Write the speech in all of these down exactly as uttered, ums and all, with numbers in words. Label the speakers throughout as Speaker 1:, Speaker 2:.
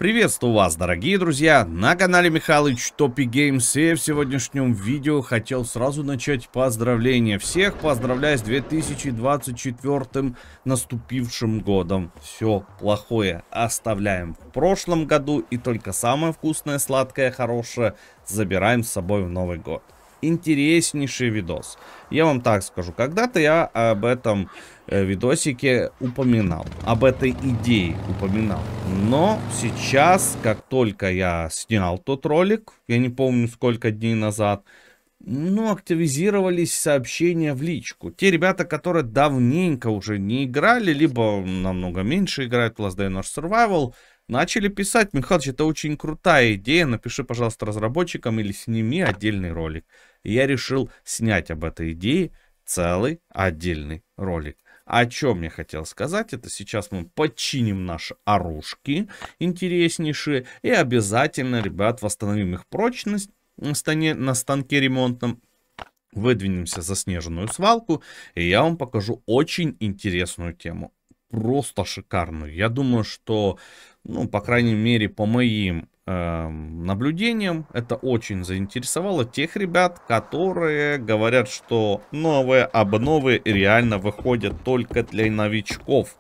Speaker 1: Приветствую вас, дорогие друзья, на канале Михалыч Топи Геймс. И в сегодняшнем видео хотел сразу начать поздравления. Всех поздравляю с две тысячи двадцать четвёртым наступившим годом. Все плохое оставляем в прошлом году, и только самое вкусное, сладкое, хорошее забираем с собой в Новый год. Интереснейший видос. Я вам так скажу, когда-то я об этом э, видосике упоминал, об этой идее упоминал. Но сейчас, как только я снял тот ролик, я не помню сколько дней назад, ну, активизировались сообщения в личку. Те ребята, которые давненько уже не играли, либо намного меньше играют в Last Day Nor Survival, начали писать: Михалыч, это очень крутая идея, напиши, пожалуйста, разработчикам или сними отдельный ролик. И я решил снять об этой идее целый отдельный ролик. О чем я хотел сказать, это сейчас мы починим наши оружки интереснейшие и обязательно, ребят, восстановим их прочность на, стане, на станке ремонтном. Выдвинемся за снежную свалку, и я вам покажу очень интересную тему. Просто шикарную. Я думаю, что, ну, по крайней мере, по моим э, наблюдениям, это очень заинтересовало тех ребят, которые говорят, что новые обновы реально выходят только для новичков.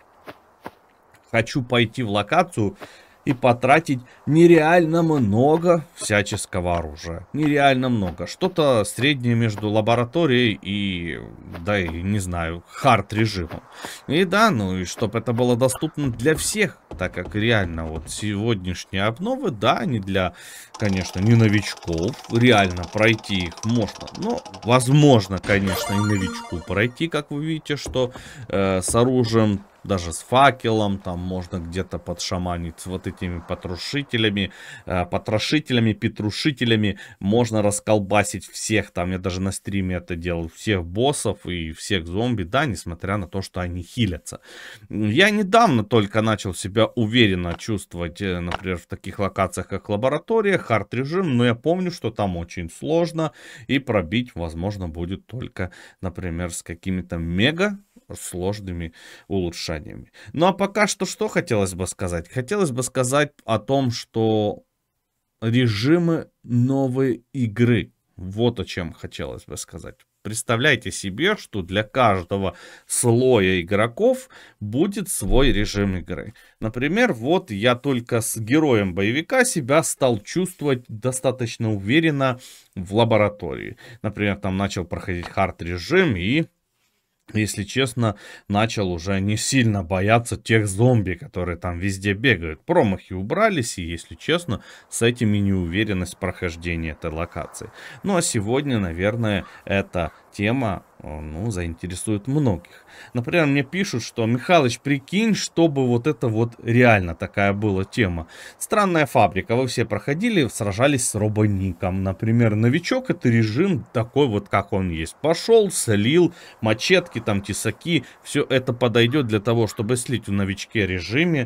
Speaker 1: Хочу пойти в локацию и потратить нереально много всяческого оружия. Нереально много. Что-то среднее между лабораторией и, да, и не знаю, хард режимом. И да, ну и чтобы это было доступно для всех, так как реально вот сегодняшние обновы, да, они для, конечно, не новичков. Реально пройти их можно. Но, возможно, конечно, и новичку пройти, как вы видите, что э, с оружием, даже с факелом, там можно где-то подшаманить с вот этими потрошителями, э, потрошителями, петрушителями. Можно расколбасить всех, там я даже на стриме это делал, всех боссов и всех зомби, да, несмотря на то, что они хилятся. Я недавно только начал себя уверенно чувствовать, э, например, в таких локациях, как лаборатория, хард режим, но я помню, что там очень сложно, и пробить, возможно, будет только, например, с какими-то мега сложными улучшениями. Ну а пока что что хотелось бы сказать? Хотелось бы сказать о том, что режимы новой игры. Вот о чем хотелось бы сказать. Представляйте себе, что для каждого слоя игроков будет свой режим игры. Например, вот я только с героем боевика себя стал чувствовать достаточно уверенно в лаборатории. Например, там начал проходить хард режим и, если честно, начал уже не сильно бояться тех зомби, которые там везде бегают. Промахи убрались, и, если честно, с этим и неуверенность прохождения этой локации. Ну а сегодня, наверное, эта тема, ну, заинтересует многих. Например, мне пишут, что: Михалыч, прикинь, чтобы вот это вот реально такая была тема. Странная фабрика, вы все проходили, сражались с робоником. Например, новичок — это режим такой вот, как он есть. Пошел, слил, мачетки, там, тесаки, все это подойдет для того, чтобы слить в новичке режиме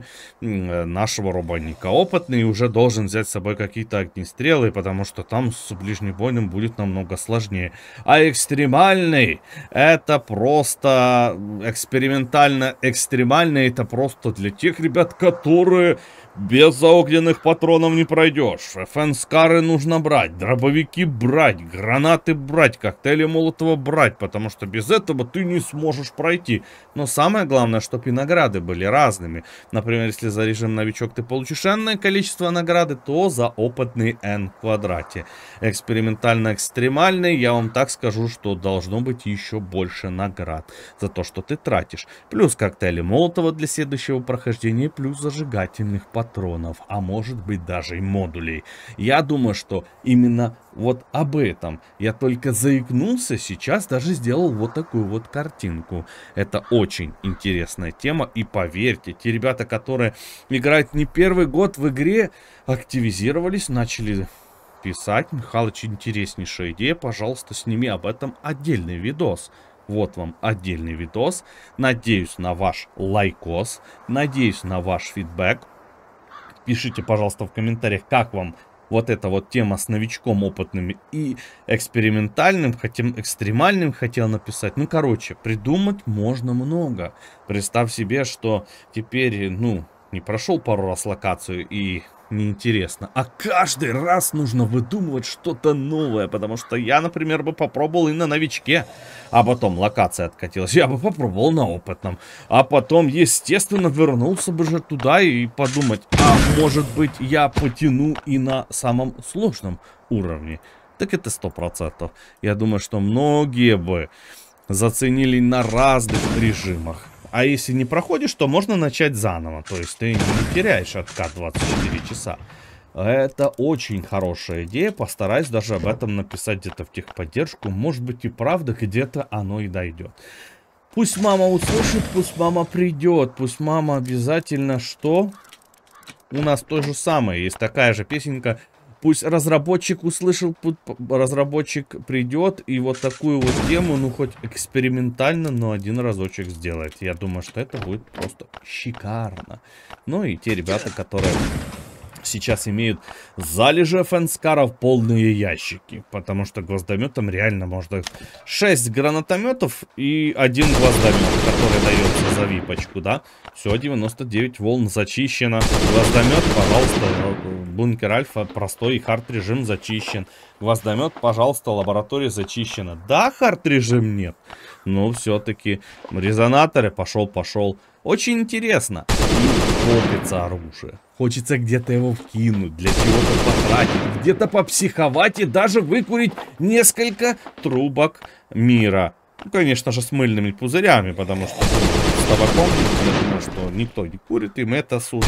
Speaker 1: нашего робоника. Опытный уже должен взять с собой какие-то огнестрелы, потому что там с ближнебойным будет намного сложнее. А экстремальный — это просто экспериментально экстремальный, это просто для тех ребят, которые без огненных патронов не пройдешь. эф эн-скары нужно брать, дробовики брать, гранаты брать, коктейли Молотова брать, потому что без этого ты не сможешь пройти. Но самое главное, чтобы и награды были разными. Например, если за режим новичок ты получишь энное количество награды, то за опытный n в квадрате. Экспериментально-экстремальный, я вам так скажу, что должно быть еще больше наград за то, что ты тратишь. Плюс коктейли Молотова для следующего прохождения, плюс зажигательных патронов. патронов, а может быть даже и модулей. Я думаю, что именно вот об этом я только заикнулся, сейчас даже сделал вот такую вот картинку. Это очень интересная тема, и поверьте, те ребята, которые играют не первый год в игре, активизировались, начали писать: Михалыч, интереснейшая идея, пожалуйста, сними об этом отдельный видос. Вот вам отдельный видос. Надеюсь на ваш лайкос, надеюсь на ваш фидбэк. Пишите, пожалуйста, в комментариях, как вам вот эта вот тема с новичком опытным и экспериментальным, хотим экстремальным хотел написать. Ну, короче, придумать можно много. Представь себе, что теперь, ну, не прошел пару раз локацию и неинтересно. А каждый раз нужно выдумывать что-то новое, потому что я, например, бы попробовал и на новичке, а потом локация откатилась, я бы попробовал на опытном, а потом, естественно, вернулся бы же туда и подумать, а может быть я потяну и на самом сложном уровне. Так это сто процентов. Я думаю, что многие бы заценили на разных режимах. А если не проходишь, то можно начать заново. То есть ты не теряешь откат двадцать четыре часа. Это очень хорошая идея. Постараюсь даже об этом написать где-то в техподдержку. Может быть и правда где-то оно и дойдет. Пусть мама услышит, пусть мама придет. Пусть мама обязательно что? У нас то же самое. Есть такая же песенка. Пусть разработчик услышал, пусть разработчик придет и вот такую вот тему, ну хоть экспериментально, но один разочек сделает. Я думаю, что это будет просто шикарно. Ну и те ребята, которые сейчас имеют залежи фэнскаров полные ящики. Потому что гвоздометом реально можно шесть гранатометов и один гвоздомет, который дается за випочку, да. Все, девяносто девять волн зачищено. Гвоздомет, пожалуйста, бункер альфа, простой и хард режим зачищен. Гвоздомет, пожалуйста, лаборатория зачищена. Да, хард режим нет. Но все-таки резонаторы, пошел-пошел. Очень интересно. И копится оружие. Хочется где-то его вкинуть, для чего-то потратить, где-то попсиховать и даже выкурить несколько трубок мира. Ну, конечно же, с мыльными пузырями, потому что с табаком, я думаю, что никто не курит, им это суждено.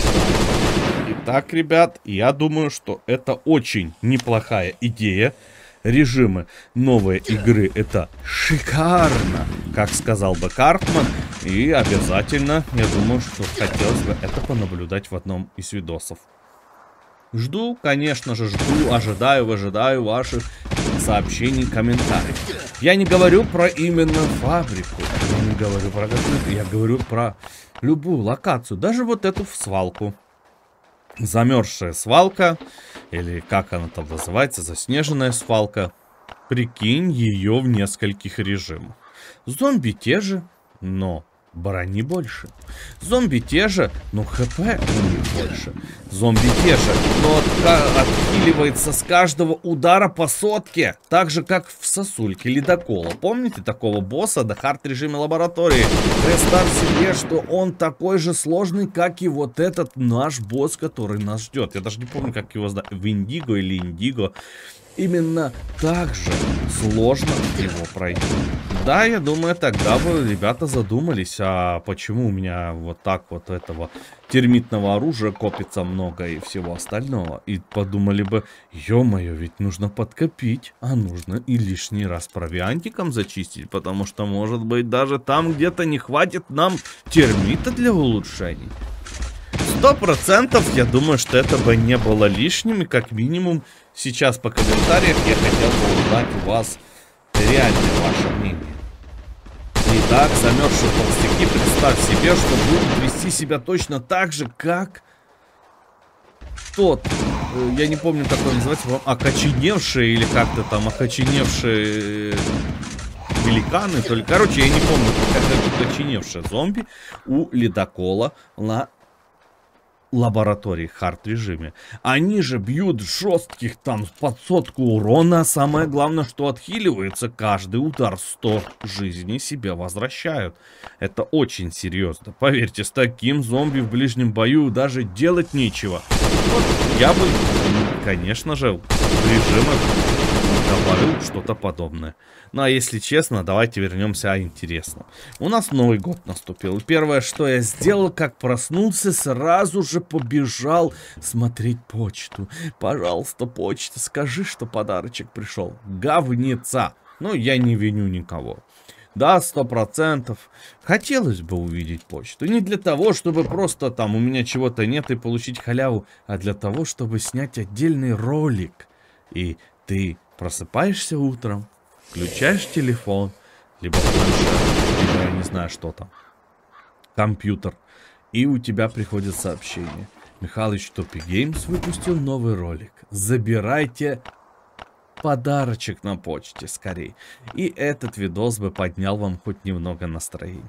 Speaker 1: Итак, ребят, я думаю, что это очень неплохая идея. Режимы новой игры — это шикарно, как сказал бы Картман. И обязательно, я думаю, что хотелось бы это понаблюдать в одном из видосов. Жду, конечно же, жду, ожидаю, выжидаю ваших сообщений, комментариев. Я не говорю про именно фабрику, я не говорю про какую-то, я говорю про любую локацию, даже вот эту свалку. Замерзшая свалка, или как она там называется, заснеженная свалка. Прикинь ее в нескольких режимах. Зомби те же, но брони больше. Зомби те же, но хп у них больше. Зомби те же, но от, отхиливается с каждого удара по сотке. Так же, как в сосульке ледокола. Помните такого босса до хард режима лаборатории? Представь себе, что он такой же сложный, как и вот этот наш босс, который нас ждет. Я даже не помню, как его зовут. Виндиго или Индиго. Именно так же сложно его пройти. Да, я думаю, тогда бы ребята задумались, а почему у меня вот так вот этого термитного оружия копится много и всего остального. И подумали бы, ё-моё, ведь нужно подкопить, а нужно и лишний раз провиантиком зачистить, потому что, может быть, даже там где-то не хватит нам термита для улучшений. Сто процентов, я думаю, что это бы не было лишним, и как минимум сейчас по комментариям я хотел бы узнать у вас реальное ваше мнение. Итак, замерзшие толстяки, представь себе, что будут вести себя точно так же, как тот, я не помню, как он называется, окоченевшие или как-то там окоченевшие великаны, то ли, короче, я не помню, как это окоченевшие зомби у ледокола на лаборатории хард режиме. Они же бьют жестких там под сотку урона. Самое главное, что отхиливается каждый удар. сто жизней себе возвращают. Это очень серьезно. Поверьте, с таким зомби в ближнем бою даже делать нечего. Вот я бы, конечно же, в режимах добавил что-то подобное. Ну а если честно, давайте вернемся о интересном. У нас Новый год наступил. Первое, что я сделал, как проснулся, сразу же побежал смотреть почту. Пожалуйста, почта, скажи, что подарочек пришел. Говнеца. Ну, я не виню никого. Да, сто процентов. Хотелось бы увидеть почту. Не для того, чтобы просто там у меня чего-то нет и получить халяву, а для того, чтобы снять отдельный ролик. И ты просыпаешься утром, включаешь телефон, либо планшет, либо я не знаю что там, компьютер, и у тебя приходит сообщение. Михалыч Топи Геймс выпустил новый ролик. Забирайте подарочек на почте скорей. И этот видос бы поднял вам хоть немного настроения.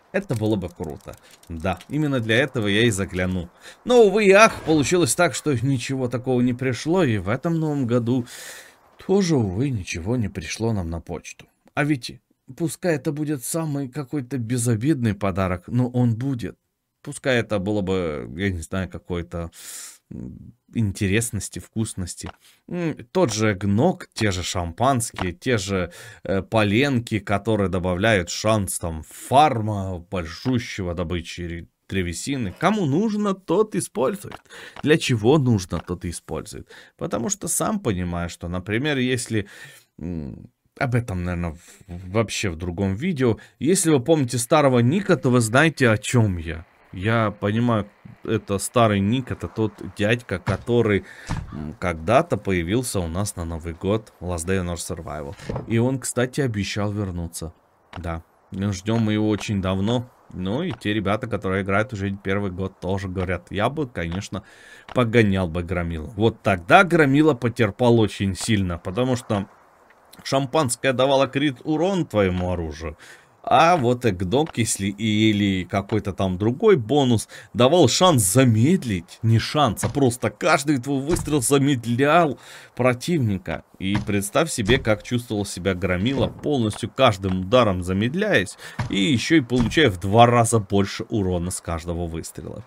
Speaker 1: Это было бы круто. Да, именно для этого я и заглянул. Но, увы и ах, получилось так, что ничего такого не пришло. И в этом новом году тоже, увы, ничего не пришло нам на почту. А ведь, пускай это будет самый какой-то безобидный подарок, но он будет. Пускай это было бы, я не знаю, какой-то интересности, вкусности. Тот же гнок, те же шампанские, те же э, поленки, которые добавляют шанс там фарма большущего добычи древесины. Кому нужно, тот использует. Для чего нужно, тот и использует. Потому что сам понимаю, что, например, если... Об этом, наверное, в, вообще в другом видео. Если вы помните старого Ника, то вы знаете, о чем я. Я понимаю, это старый Ник, это тот дядька, который когда-то появился у нас на Новый год в Last Day on Earth Survival. И он, кстати, обещал вернуться. Да, ждем мы его очень давно. Ну и те ребята, которые играют уже первый год, тоже говорят, я бы, конечно, погонял бы Громила. Вот тогда Громила потерпал очень сильно, потому что шампанское давало крит урон твоему оружию. А вот Экдок, если или какой-то там другой бонус, давал шанс замедлить. Не шанс, а просто каждый твой выстрел замедлял противника. И представь себе, как чувствовал себя Громила, полностью каждым ударом замедляясь. И еще и получая в два раза больше урона с каждого выстрела.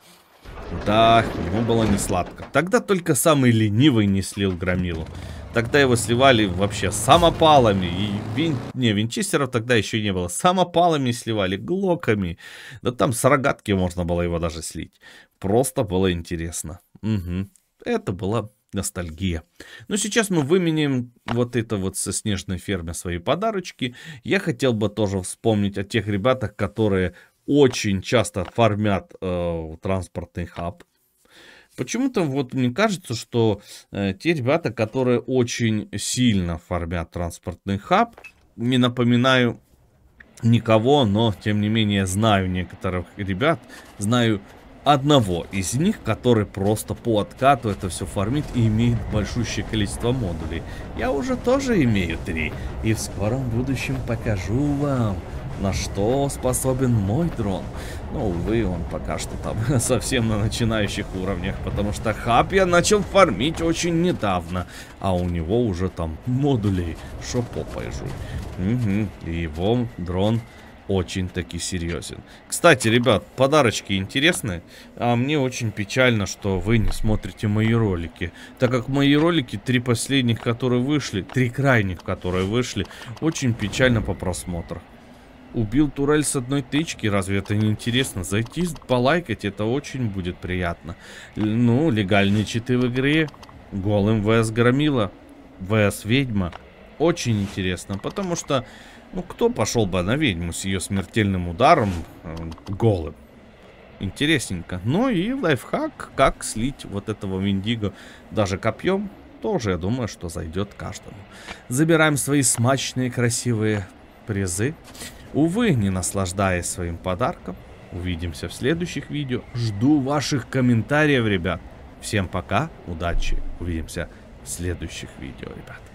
Speaker 1: Да, ему было не сладко. Тогда только самый ленивый не слил Громилу. Тогда его сливали вообще самопалами. И вин... Не, винчестеров тогда еще не было. Самопалами сливали, глоками. Да там с рогатки можно было его даже слить. Просто было интересно. Угу. Это была ностальгия. Но сейчас мы выменяем вот это вот со снежной фермы свои подарочки. Я хотел бы тоже вспомнить о тех ребятах, которые очень часто фармят э, транспортный хаб. Почему-то вот мне кажется, что э, те ребята, которые очень сильно фармят транспортный хаб, не напоминаю никого, но тем не менее знаю некоторых ребят, знаю одного из них, который просто по откату это все фармит и имеет большущее количество модулей. Я уже тоже имею три, и в скором будущем покажу вам, на что способен мой дрон. Но, увы, он пока что там совсем на начинающих уровнях, потому что хаб я начал фармить очень недавно, а у него уже там модулей шо попой жуй. Угу. И его дрон очень-таки серьезен. Кстати, ребят, подарочки интересные, а мне очень печально, что вы не смотрите мои ролики, так как мои ролики, три последних, которые вышли, три крайних, которые вышли, очень печально по просмотру. Убил турель с одной тычки, разве это не интересно? Зайти, полайкать, это очень будет приятно. Ну, легальные читы в игре, голым vs Громила, vs Ведьма, очень интересно, потому что, ну, кто пошел бы на ведьму с ее смертельным ударом э, голым? Интересненько. Ну и лайфхак, как слить вот этого Виндиго даже копьем, тоже, я думаю, что зайдет каждому. Забираем свои смачные, красивые призы. Увы, не наслаждаясь своим подарком. Увидимся в следующих видео. Жду ваших комментариев, ребят. Всем пока, удачи. Увидимся в следующих видео, ребят.